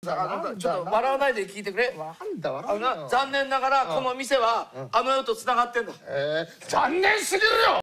ちょっと笑わないで聞いてくれ。残念ながらこの店はあの世とつながってんだ。 残念すぎるよ。